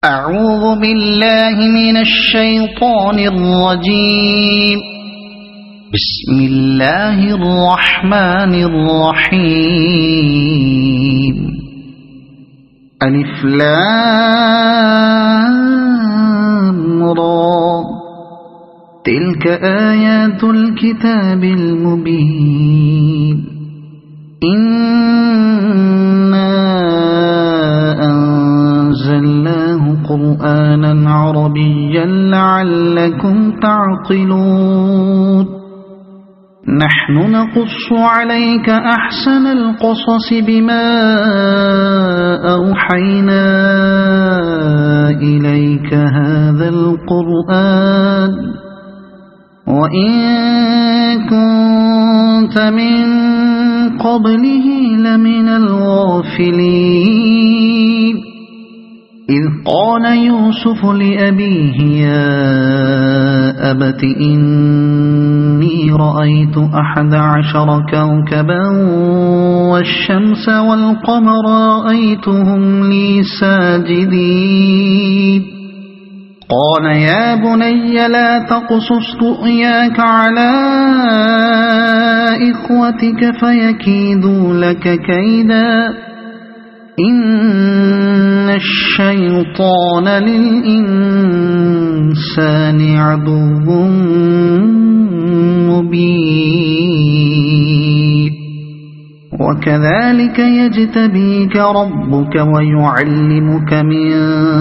أعوذ بالله من الشيطان الرجيم. بسم الله الرحمن الرحيم. ألف لام را. تلك آيات الكتاب المبين. إنا أنزلناه قرآنا عربيا لعلكم تعقلون. نحن نقص عليك أحسن القصص بما أوحينا إليك هذا القرآن وإن كنت من قبله لمن الغافلين. إذ قال يوسف لأبيه يا أبت إني رأيت 11 كوكبا والشمس والقمر رأيتهم لي ساجدين. قال يا بني لا تقصص رؤياك على إخوتك فيكيدوا لك كيدا إن الشيطان للإنسان عدو مبين. وكذلك يجتبيك ربك ويعلمك من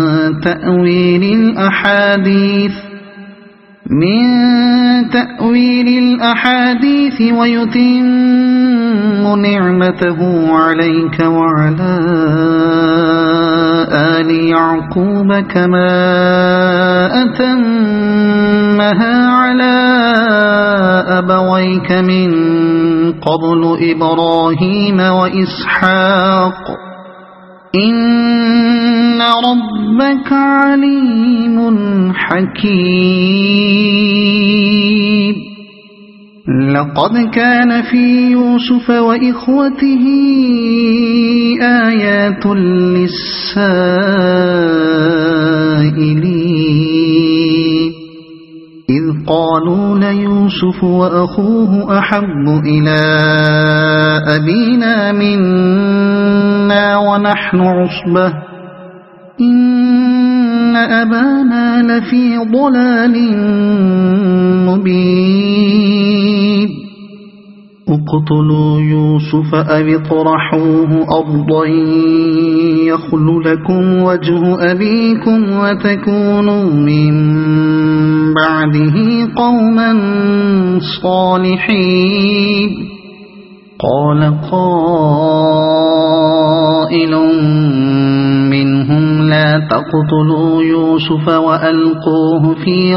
تأويل الأحاديث ويتم نعمته عليك وعلى آل يعقوب كما أتمها على أبويك من قبل إبراهيم وإسحاق إن ربك عليم حكيم. لقد كان في يوسف وإخوته آيات للسائلين. إذ قالوا ليوسف وأخوه أحب إلى أبينا منا ونحن عصبة إن أبانا لفي ضلال مبين. اقتلوا يوسف أو اطرحوه أرضا يخل لكم وجه أبيكم وتكونوا من بعده قوما صالحين. قال قائل منهم لا تقتلوا يوسف وألقوه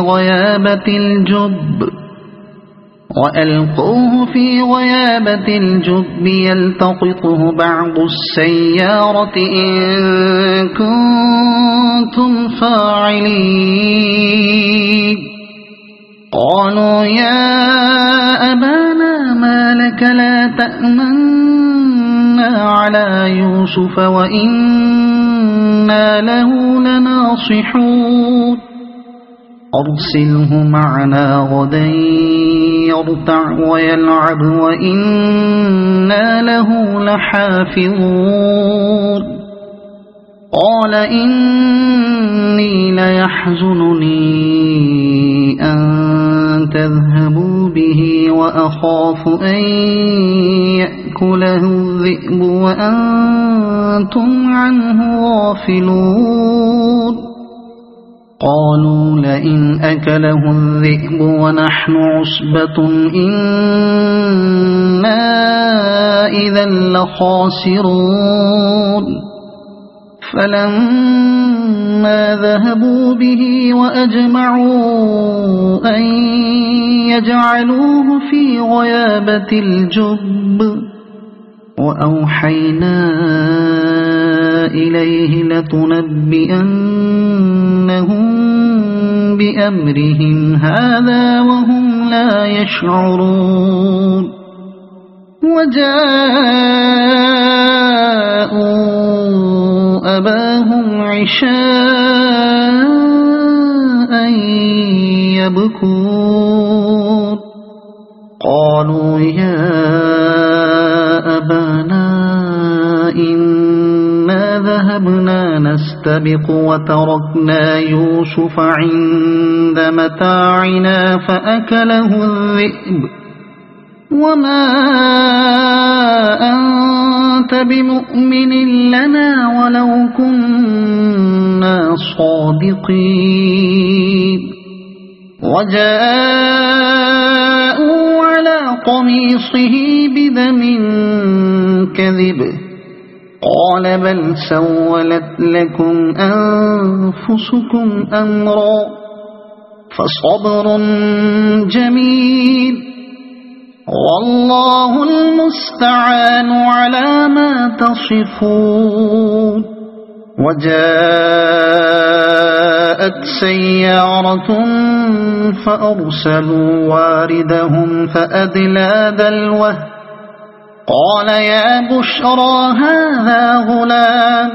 في غيابة الجب يلتقطه بعض السيارة إن كنتم فاعلين. قالوا يا أبانا ما لك لا تأمنا على يوسف وإنا له لناصحون. أرسله معنا غدا يرتع ويلعب وإنا له لحافظون. قال إني ليحزنني أن تذهبوا به وأخاف أن يأكله الذئب وأنتم عنه غافلون. قالوا لئن أكله الذئب ونحن عصبة إنا إذا لخاسرون. فلما ذهبوا به وأجمعوا أن يجعلوه في غيابة الجب وأوحينا إليه لتنبئنهم بأمرهم هذا وهم لا يشعرون. وجاءوا أباهم عشاء يبكون قالوا يا أبانا إنا ذهبنا نستبق وتركنا يوسف عند متاعنا فأكله الذئب وما أنت بمؤمن لنا ولو كنا صادقين وجاءوا على قميصه بدم كذب قال بل سولت لكم أنفسكم أمرا فصبر جميل والله المستعان على ما تصفون وجاءت سيارة فأرسلوا واردهم فأدلى دلوه قال يا بشرى هذا غلام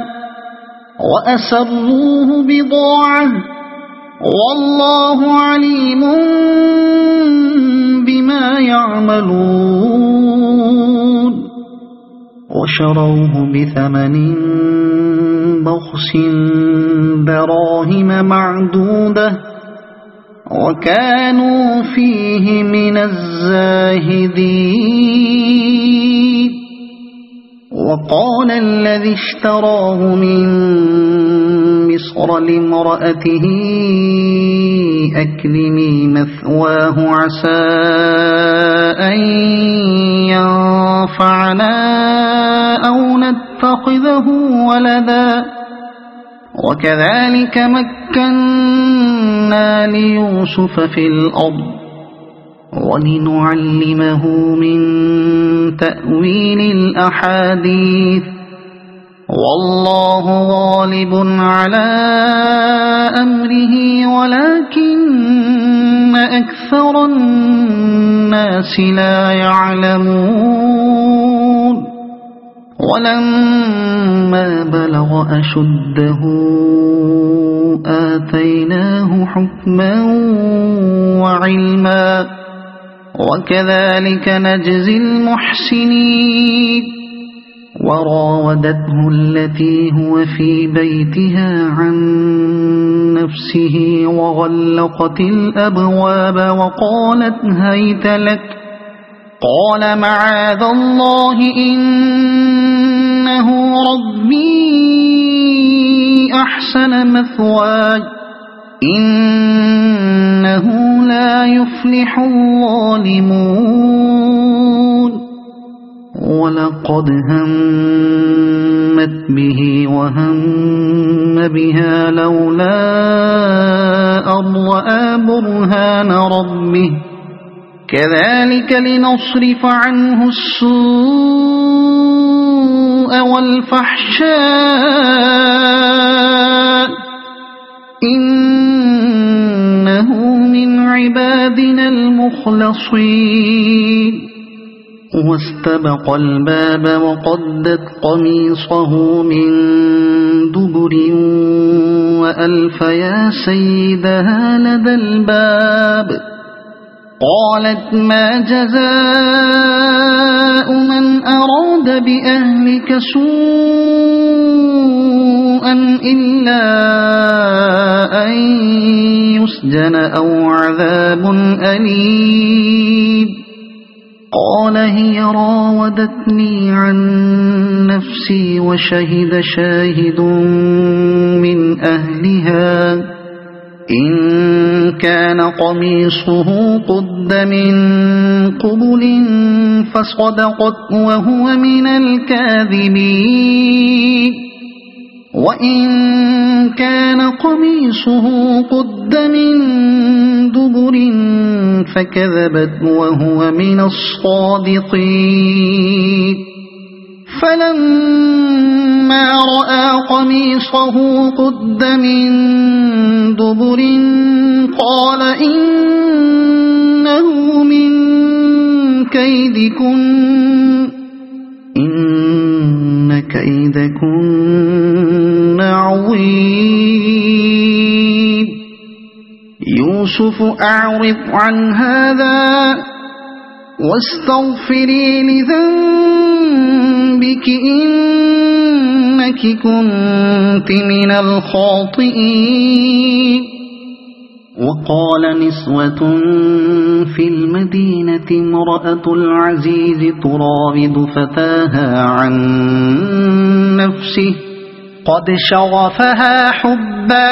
وأسروه بضاعة والله عليم بما يعملون وشروه بثمن بخس دراهم معدودة وكانوا فيه من الزاهدين وقال الذي اشتراه من مصر لامرأته أكرمي مثواه عسى أن ينفعنا أو نتخذه ولدا وكذلك مكنا ليوسف في الأرض ولنعلمه من تأويل الأحاديث والله غالب على أمره ولكن أكثر الناس لا يعلمون ولما بلغ أشده آتيناه حكما وعلما وكذلك نجزي المحسنين وراودته التي هو في بيتها عن نفسه وغلقت الأبواب وقالت هيت لك قال معاذ الله إنه ربي أحسن مثواي إنه لا يفلح الظالمون ولقد همت به وهم بها لولا أن رأى برهان ربه كذلك لنصرف عنه السوء والفحشاء إنه من عبادنا المخلصين واستبق الباب وقدت قميصه من دبر وألف يا سيدها لدى الباب قالت ما جزاء من أراد بأهلك سوءا إلا أن يسجن أو عذاب أليم قال هي راودتني عن نفسي وشهد شاهد من أهلها إن كان قميصه قد من قبل فصدقت وهو من الكاذبين وإن كان قميصه قد من دبر فكذبت وهو من الصادقين فلما رأى قميصه قد من دبر قال إنه من كيدكن إن كيدكن عظيم. يوسف أعرض عن هذا واستغفري لذنبك إنك كنت من الخاطئين. وقال نسوة في المدينة امرأة العزيز تراود فتاها عن نفسه قد شغفها حبا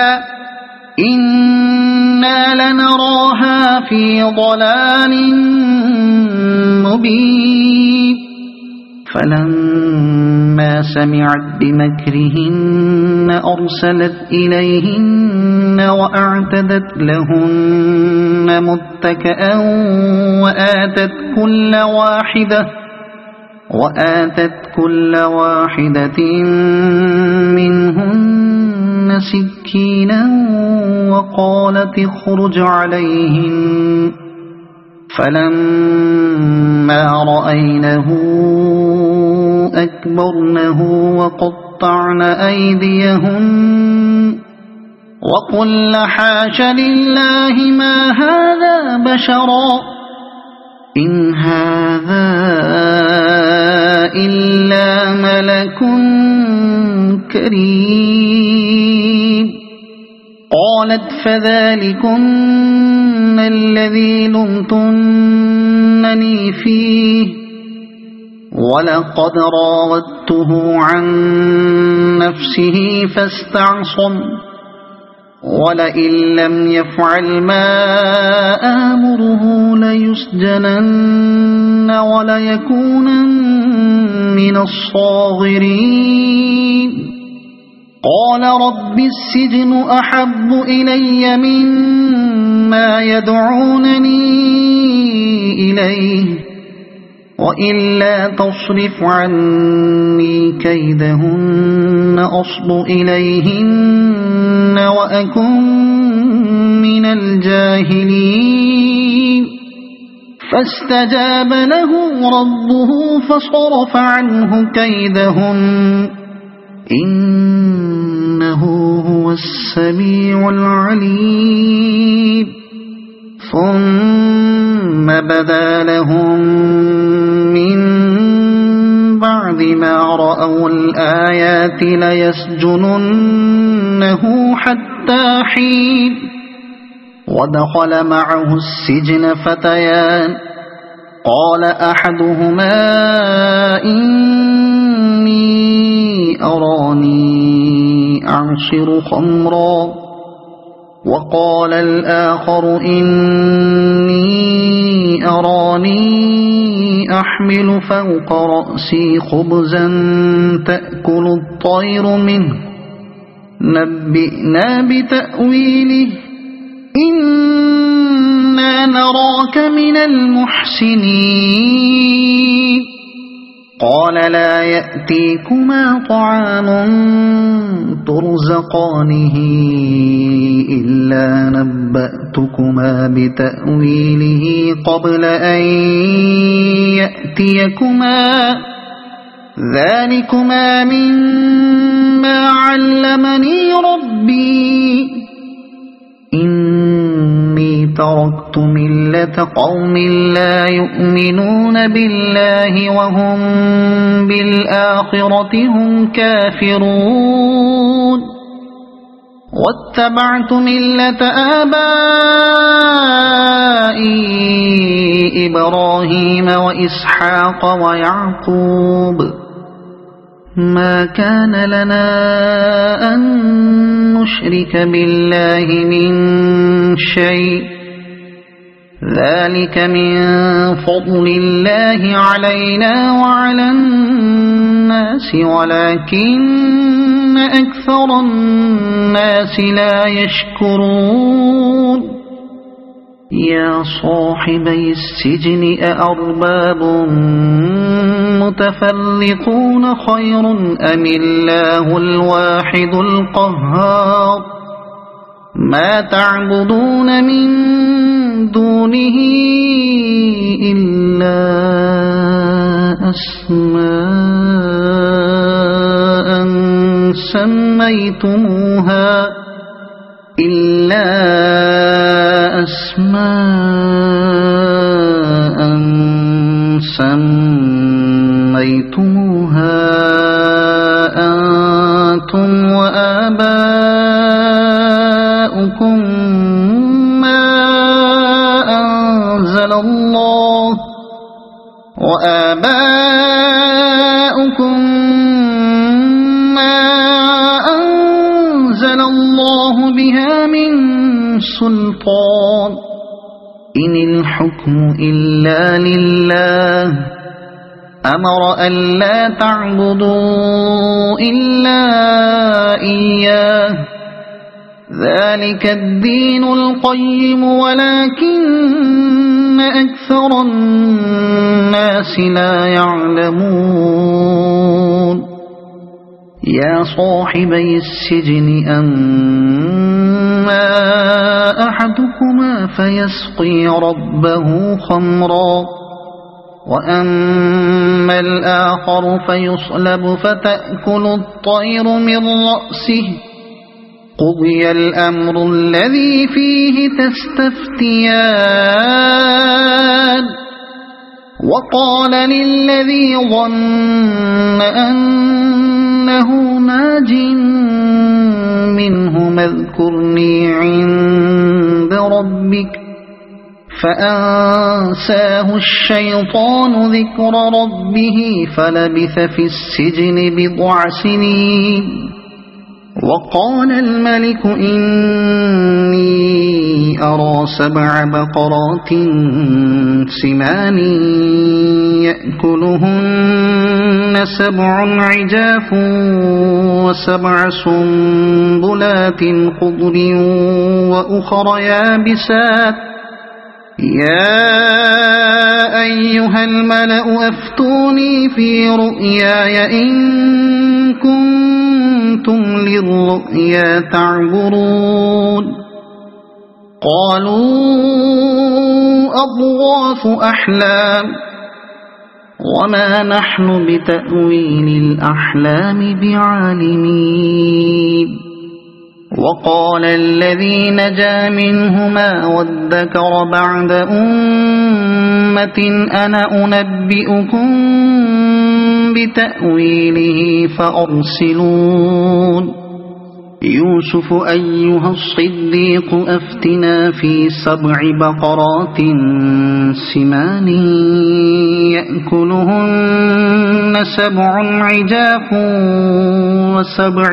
إنا لنراها في ضلال مبين. فلما سمعت بمكرهن أرسلت إليهن وأعتدت لهن متكئا وآتت كل واحدة منهن سكينا وقالت اخرج عليهن. فلما رأينه أكبرنه وقطعن أيديهن وقلن حاش لله ما هذا بشرا إن هذا إلا ملك كريم. قالت فذلكن الذي لمتنني فيه ولقد راودته عن نفسه فاستعصم ولئن لم يفعل ما آمره ليسجنن وليكونن من الصاغرين. قال رب السجن أحب إلي مما يدعونني إليه وإلا تصرف عني كيدهن أصب إليهن وأكن من الجاهلين. فاستجاب له ربه فصرف عنه كيدهن إنه هو السميع العليم. ثم بدا لهم من بعد ما رأوا الآيات ليسجننه حتى حين. ودخل معه السجن فتيان قال أحدهما إني أراني أعصر خمرا وقال الآخر إني أراني أحمل فوق رأسي خبزا تأكل الطير منه نبئنا بتأويله إنا نراك من المحسنين. قال لا يأتيكما طعام ترزقانه إلا نبأتكما بتأويله قبل أن يأتيكما ذلكما مما علمني ربي إني تركت ملة قوم لا يؤمنون بالله وهم بالآخرة هم كافرون. واتبعت ملة آبائي إبراهيم وإسحاق ويعقوب ما كان لنا أن نشرك بالله من شيء ذلك من فضل الله علينا وعلى الناس ولكن أكثر الناس لا يشكرون. يا صاحبي السجن أأرباب متفرقون خير أم الله الواحد القهار. ما تعبدون من دونه إلا أسماء سميتموها أنتم وآباؤكم ما أنزل الله بها من سلطان إن الحكم إلا لله أمر ألا تعبدوا إلا إياه ذلك الدين القيم ولكن أكثر الناس لا يعلمون يا صاحبي السجن أما أحدكما فيسقي ربه خمرا وأما الآخر فيصلب فتأكل الطير من رأسه قضي الأمر الذي فيه تستفتيان وقال للذي ظن أنه ناج منه اذكرني عند ربك فأنساه الشيطان ذكر ربه فلبث في السجن بضع سنين وقال الملك إني أرى 7 بقرات سمان يأكلهن 7 عجاف و7 سنبلات خضر وأخر يابسات يا أيها الملأ أفتوني في رؤياي إن كنتم للرؤيا تعبرون قالوا أضغاث أحلام وما نحن بتأويل الأحلام بعالمين وقال الذي نجا منهما وادكر بعد أمة أنا أنبئكم بتأويله فأرسلون يوسف أيها الصديق أفتنا في 7 بقرات سمان يأكلهن 7 عجاف و7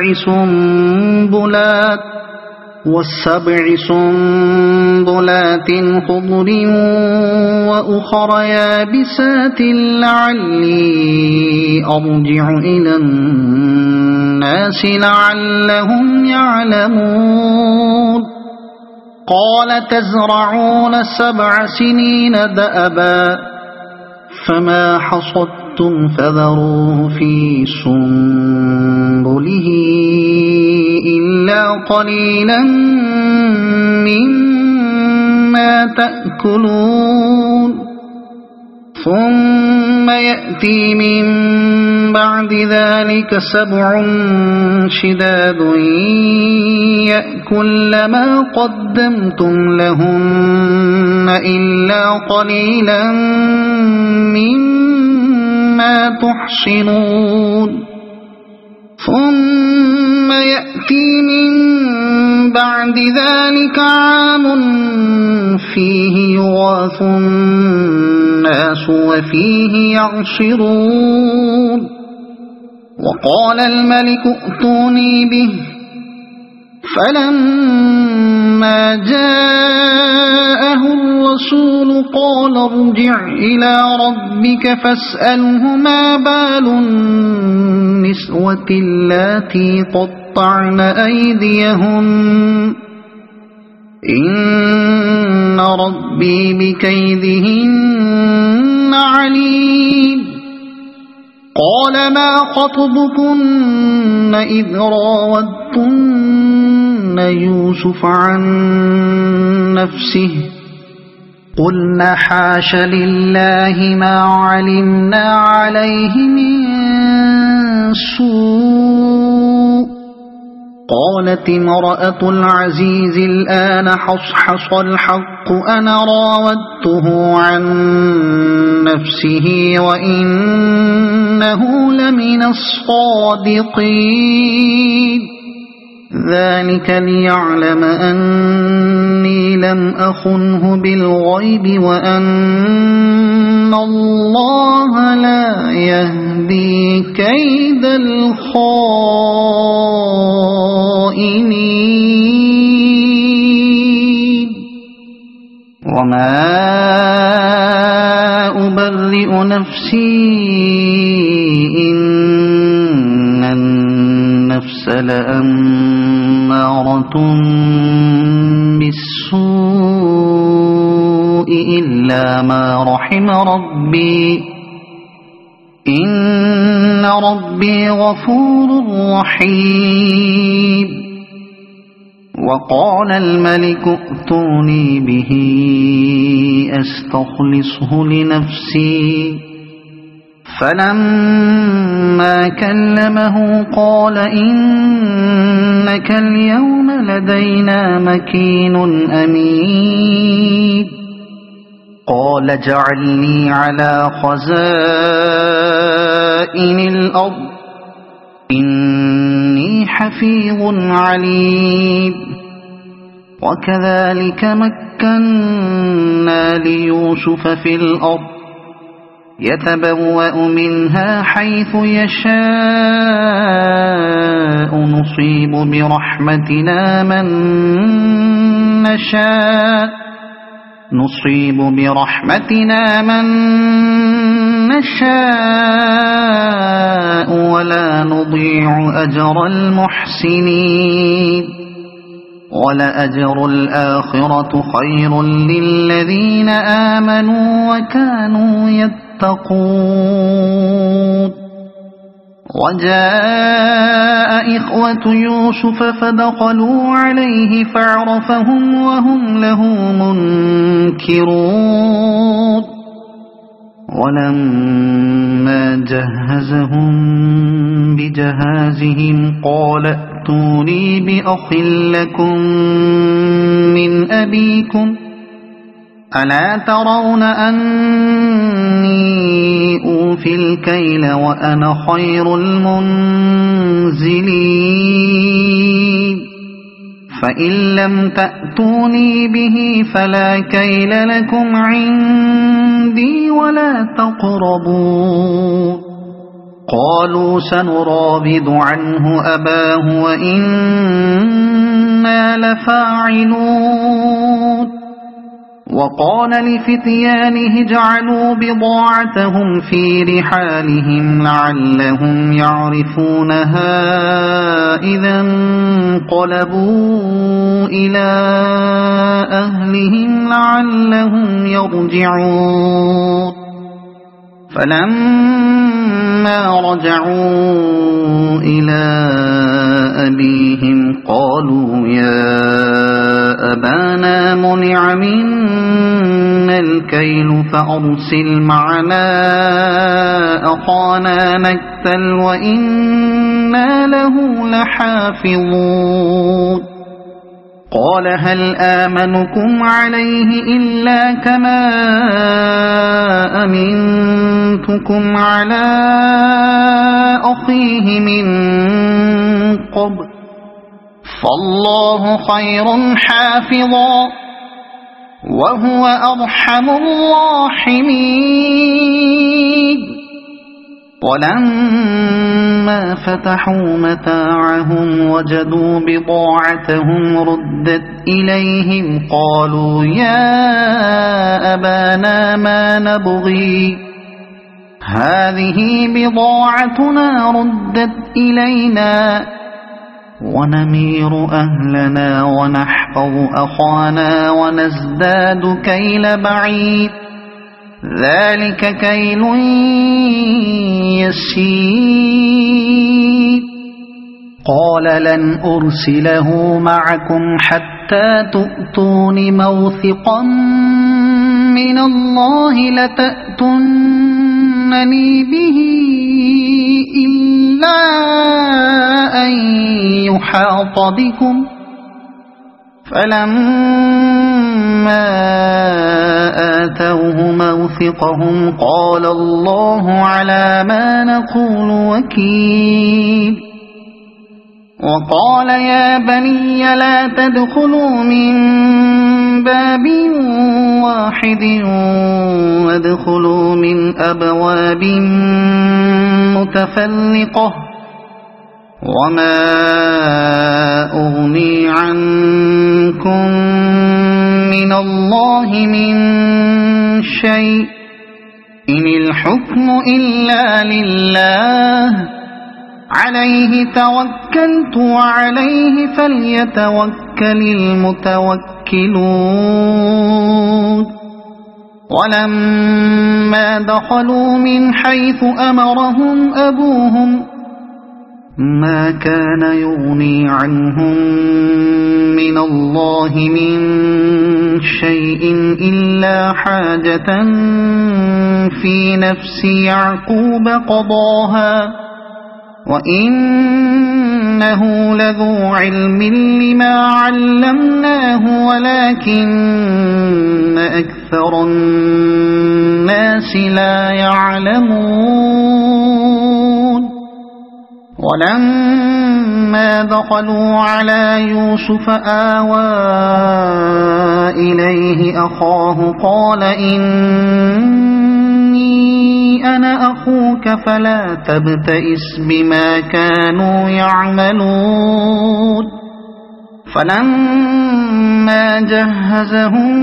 سنبلات خضر وأخر يابسات لعلي أرجع إلى الناس لعلهم يعلمون قال تزرعون 7 سنين دأبا فما حصدتم فذروه في سنبله إلا قليلا مما تأكلون ثم يأتي من بعد ذلك 7 شداد يأكل ما قدمتم لهن إلا قليلا مما تحصنون ثم يأتي من بعد ذلك عام فيه يغاث الناس وفيه يعصرون وقال الملك ائتوني به فلما جاءه الرسول قال ارجع إلى ربك فاسأله ما بال النسوة اللاتي قطعن أيديهن إن ربي بكيدهن عليم قال ما خطبكن إذ راودتن يوسف عن نفسه قلنا حاش لله ما علمنا عليه من سوء. قالت امرأة العزيز الآن حصحص الحق أنا راودته عن نفسه وإنه لمن الصادقين. ذلك ليعلم أني لم أخنه بالغيب وأن الله لا يهدي كيد الخائنين. وما أبرئ نفسي إن النفس لأمارة بالسوء إلا ما رحم ربي إن ربي غفور رحيم. وقال الملك ائتوني به أستخلصه لنفسي. فلما كلمه قال إنك اليوم لدينا مكين أمين. قال اجعلني على خزائن الأرض إني حفيظ عليم. وكذلك مكنا ليوسف في الأرض يتبوأ منها حيث يشاء نصيب برحمتنا من نشاء ولا نضيع أجر المحسنين. ولأجر الآخرة خير للذين آمنوا وكانوا يتقون. وجاء إخوة يوسف فدخلوا عليه فعرفهم وهم له منكرون. ولما جهزهم بجهازهم قال ائتوني بأخ لكم من أبيكم ألا ترون أني أوفي الكيل وأنا خير المنزلين. فإن لم تأتوني به فلا كيل لكم عندي ولا تقربون. قالوا سنراود عنه أباه وإنا لفاعلون. وقال لفتيانه اجعلوا بضاعتهم في رحالهم لعلهم يعرفونها إذا انقلبوا إلى أهلهم لعلهم يرجعون. فلما رجعوا إلى أبيهم قالوا يا أبانا منع منا الكيل فأرسل معنا أخانا نكتل وإنا له لحافظون. قال هل آمنكم عليه إلا كما أمنتكم على أخيه من قبل فالله خير حافظا وهو أرحم الراحمين. ولما فتحوا متاعهم وجدوا بضاعتهم ردت إليهم قالوا يا أبانا ما نبغي هذه بضاعتنا ردت إلينا ونمير أهلنا ونحفظ أخانا ونزداد كيل بعيد ذلك كيل يسير. قال لن أرسله معكم حتى تؤتون موثقا من الله لتأتونني به إلا أن يحاط بكم فلما آتوه موثقهم قال الله على ما نقول وكيل وقال يا بني لا تدخلوا من باب واحد وادخلوا من أبواب متفرقة وما أغني عنكم من الله من شيء إن الحكم إلا لله عليه توكلت وعليه فليتوكل المتوكلون ولما دخلوا من حيث أمرهم أبوهم ما كان يغني عنهم من الله من شيء إلا حاجة في نفس يعقوب قضاها وإنه لذو علم لما علمناه ولكن أكثر الناس لا يعلمون ولما دخلوا على يوسف آوى إليه أخاه قال إني أنا أخوك فلا تبتئس بما كانوا يعملون فلما جهزهم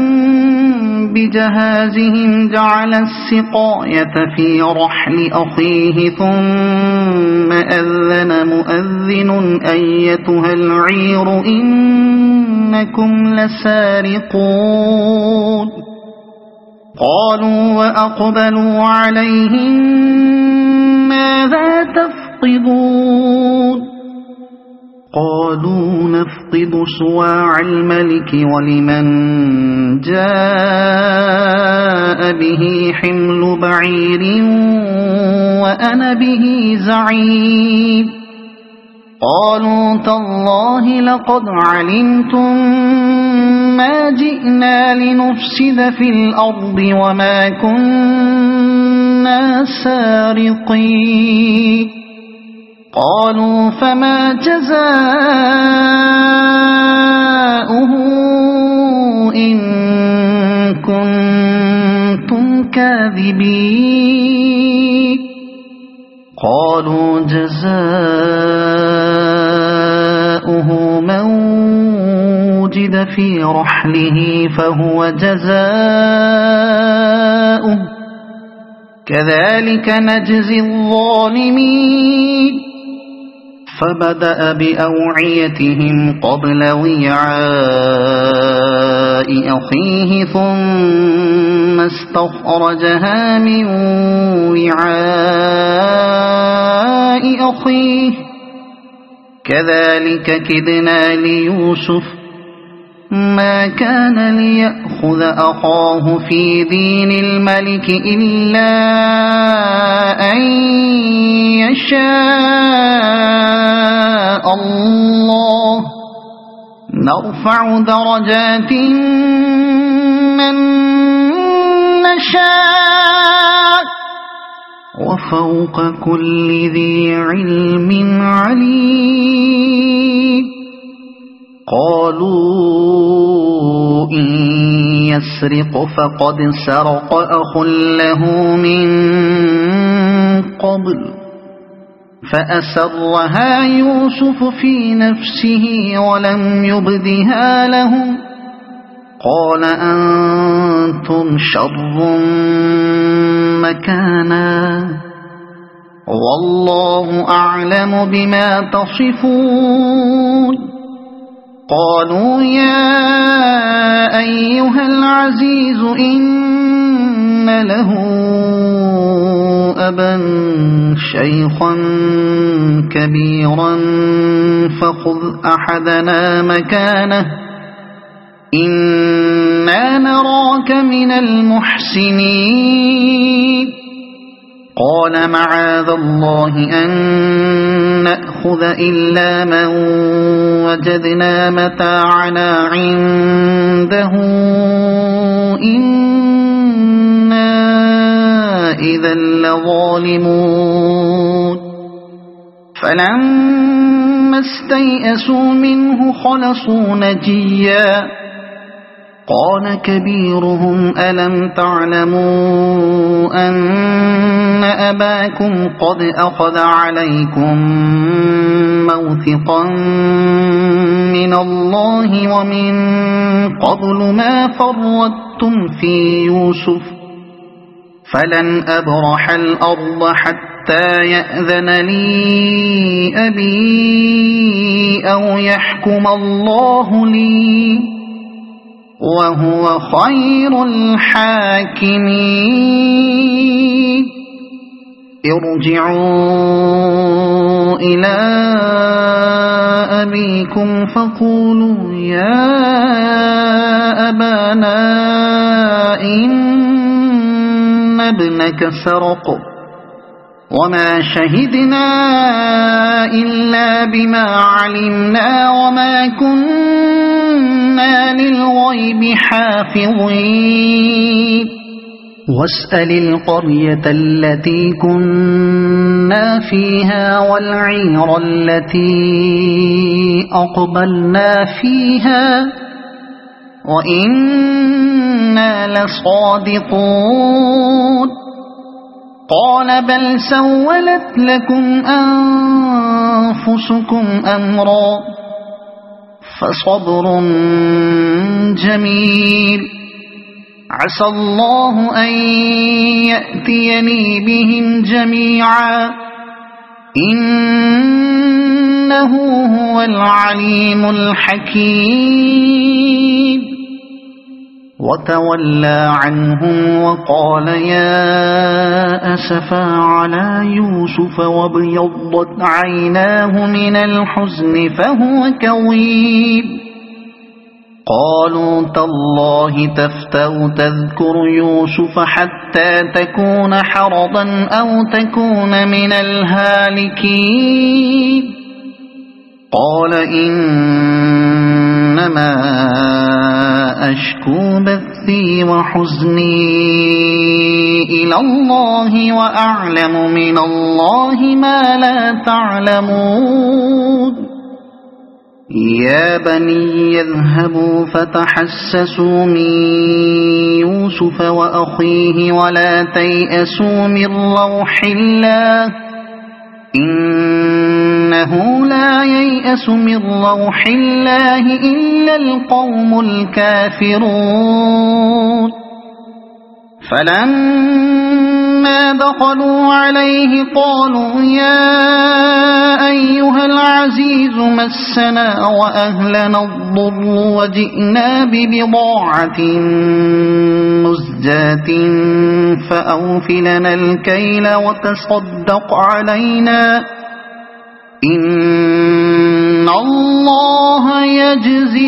بجهازهم جعل السقاية في رحل أخيه ثم أذن مؤذن أيتها العير إنكم لسارقون قالوا وأقبلوا عليهم ماذا تفقدون قالوا نفقد صواع الملك ولمن جاء به حمل بعير وأنا به زعيم قالوا تالله لقد علمتم ما جئنا لنفسد في الأرض وما كنا سارقين قالوا فما جزاؤه إن كنتم كاذبين قالوا جزاؤه من وجد في رحله فهو جزاؤه كذلك نجزي الظالمين فبدأ بأوعيتهم قبل وعاء أخيه ثم استخرجها من وعاء أخيه كذلك كدنا ليوسف ما كان ليأخذ أخاه في دين الملك إلا أن يشاء الله نرفع درجات من نشاء وفوق كل ذي علم عليم قالوا إن يسرق فقد سرق أخ له من قبل فأسرها يوسف في نفسه ولم يبدها لهم قال أنتم شر مكانا والله أعلم بما تصفون قالوا يا أيها العزيز إن له أبا شيخا كبيرا فخذ أحدنا مكانه إن إنا نراك من المحسنين قال معاذ الله أن نأخذ إلا من وجدنا متاعنا عنده إنا إذا لظالمون فلما استيئسوا منه خلصوا نجيا قال كبيرهم ألم تعلموا أن أباكم قد أخذ عليكم موثقا من الله ومن قبل ما فرطتم في يوسف فلن أبرح الأرض حتى يأذن لي أبي أو يحكم الله لي وهو خير الحاكمين ارجعوا إلى أبيكم فقولوا يا أبانا إن ابنك سرق وما شهدنا إلا بما علمنا وما كنا للغيب حافظين واسأل القرية التي كنا فيها والعير التي أقبلنا فيها وإنا لصادقون قال بل سولت لكم أنفسكم أمرا فصبر جميل عسى الله أن يأتيني بهم جميعا إنه هو العليم الحكيم وتولى عنهم وقال يا أسفا على يوسف وابيضت عيناه من الحزن فهو كظيم قالوا تالله تفتأ تذكر يوسف حتى تكون حرضا أو تكون من الهالكين قال إنما أشكو بثي وحزني إلى الله وأعلم من الله ما لا تعلمون يا بني اذهبوا فتحسسوا من يوسف وأخيه ولا تيأسوا من روح الله إنه لا ييأس من روح الله إلا القوم الكافرون فلما دخلوا عليه قالوا يا أيها العزيز مسنا وأهلنا الضر وجئنا ببضاعة مزجاة فأوف لنا الكيل وتصدق علينا إن الله يجزي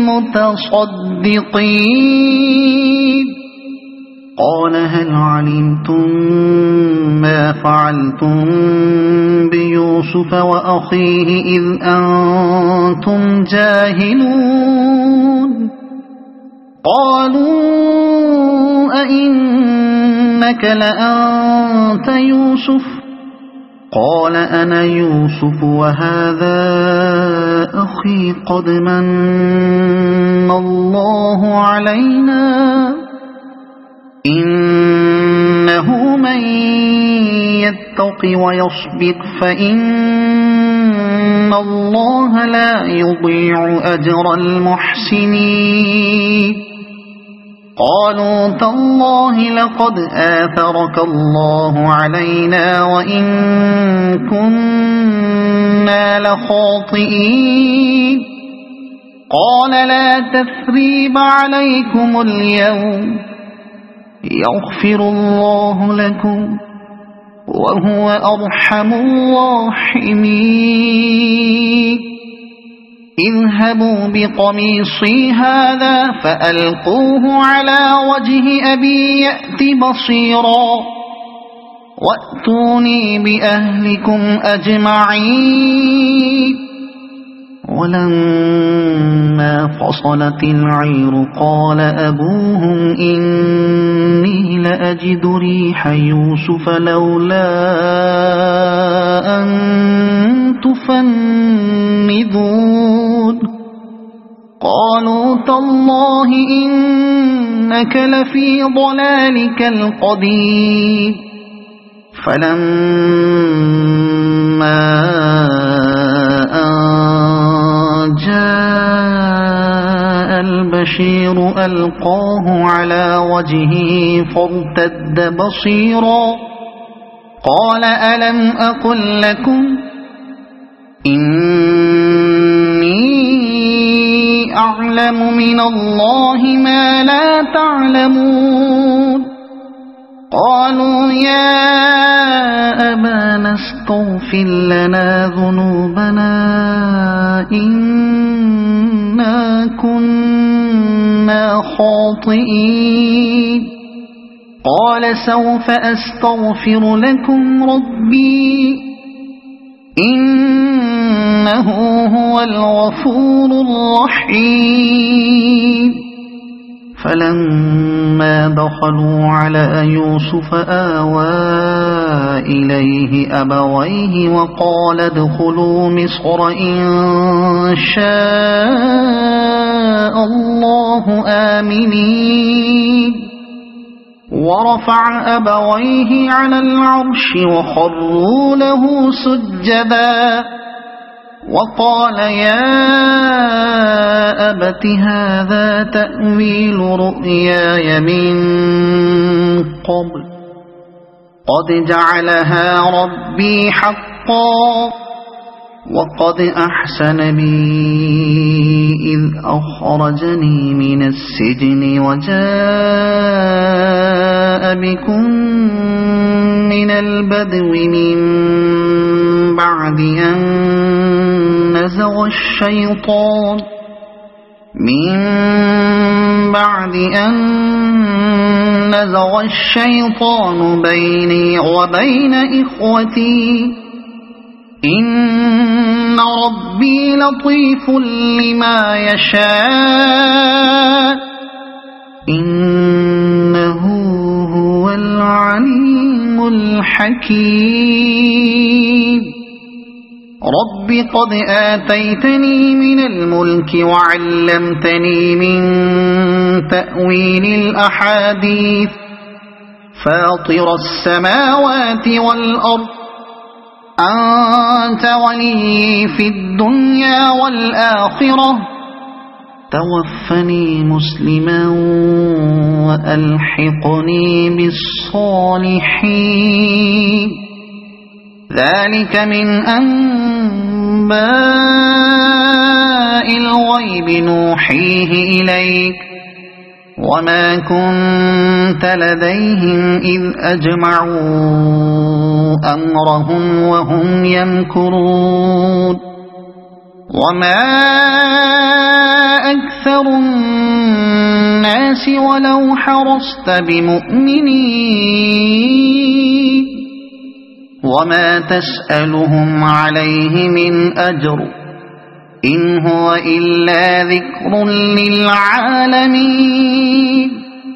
المتصدقين قال هل علمتم ما فعلتم بيوسف وأخيه إذ أنتم جاهلون قالوا أئنك لأنت يوسف قال أنا يوسف وهذا أخي قد من الله علينا إنه من يتق ويصبر فإن الله لا يضيع أجر المحسنين قالوا تالله لقد آثرك الله علينا وإن كنا لخاطئين قال لا تثريب عليكم اليوم يغفر الله لكم وهو أرحم الراحمين اذهبوا بقميصي هذا فألقوه على وجه أبي يأت بصيرا وأتوني بأهلكم أجمعين. ولما فصلت العير قال أبوهم إني لأجد ريح يوسف لولا أن تفندون قالوا تالله إنك لفي ضلالك القديم. فلما جاء البشير ألقاه على وجهه فارتد بصيرا قال ألم أقل لكم إني أعلم من الله ما لا تعلمون. قالوا يا أبانا استغفر لنا ذنوبنا إنا كنا خاطئين. قال سوف أستغفر لكم ربي إنه هو الغفور الرحيم. فلما دخلوا على يوسف آوى إليه أبويه وقال ادخلوا مصر إن شاء الله آمنين. ورفع أبويه على العرش وخروا له سجدا وقال يا أبت هذا تأويل رؤياي من قبل قد جعلها ربي حقا وقد أحسن بي إذ أخرجني من السجن وجاء بكم من البدو من بعد أن نزغ الشيطان بيني وبين إخوتي إن ربي لطيف لما يشاء إنه هو العليم الحكيم. رب قد آتيتني من الملك وعلمتني من تأويل الأحاديث فاطر السماوات والأرض أنت ولي في الدنيا والآخرة توفني مسلما وألحقني بالصالحين. ذلك من أنباء الغيب نوحيه إليك وما كنت لديهم إذ أجمعوا أمرهم وهم يمكرون. وما أكثر الناس ولو حرصت بمؤمنين وما تسألهم عليه من أجر إن هو إلا ذكر للعالمين.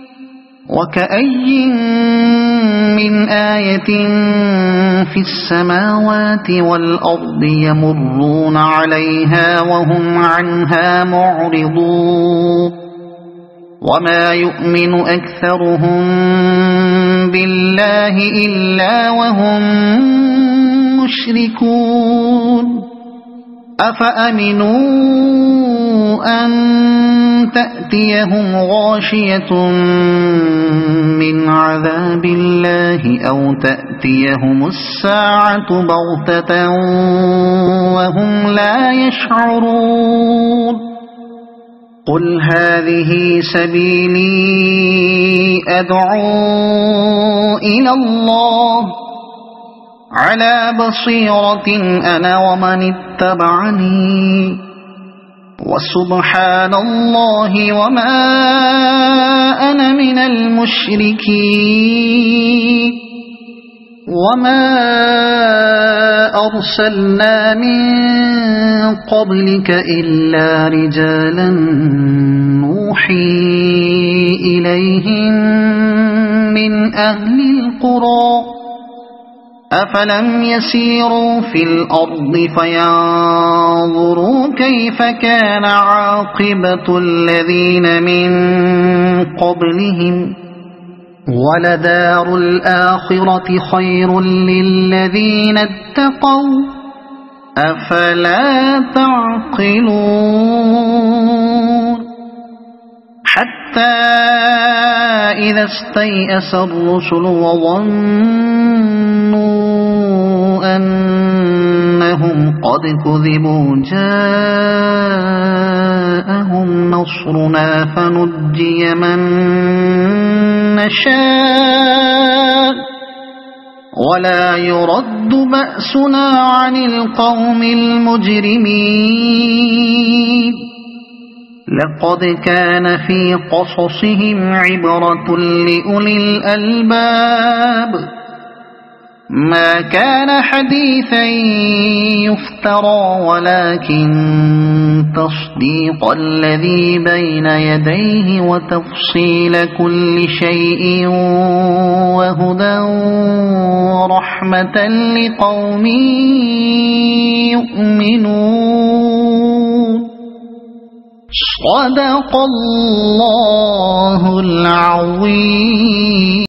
وكأي من آية في السماوات والأرض يمرون عليها وهم عنها معرضون وما يؤمن أكثرهم بالله إلا وهم مشركون. أفأمنوا أن تأتيهم غاشية من عذاب الله أو تأتيهم الساعة بغتة وهم لا يشعرون. قل هذه سبيلي أدعو إلى الله على بصيرة أنا ومن اتبعني وسبحان الله وما أنا من المشركين وما أرسلنا من قبلك إلا رجالا نوحي إليهم من أهل القرى أفلم يسيروا في الأرض فينظروا كيف كان عاقبة الذين من قبلهم ولدار الآخرة خير للذين اتقوا أفلا تعقلون حتى إذا استيأس الرسل وظنوا أنهم قد كذبوا جاءهم نصرنا فنجي من نشاء ولا يرد بأسنا عن القوم المجرمين لقد كان في قصصهم عبرة لأولي الألباب ما كان حديثا يفترى ولكن تصديق الذي بين يديه وتفصيل كل شيء وهدى ورحمة لقوم يؤمنون صدق الله العظيم.